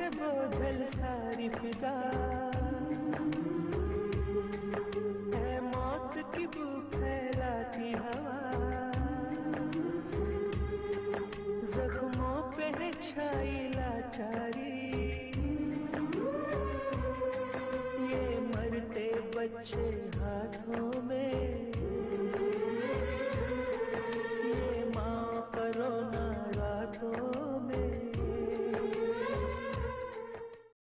बोझल सारी फिजा है, मौत की बू फैलाती हवा, जख्मों पे है छाई लाचारी।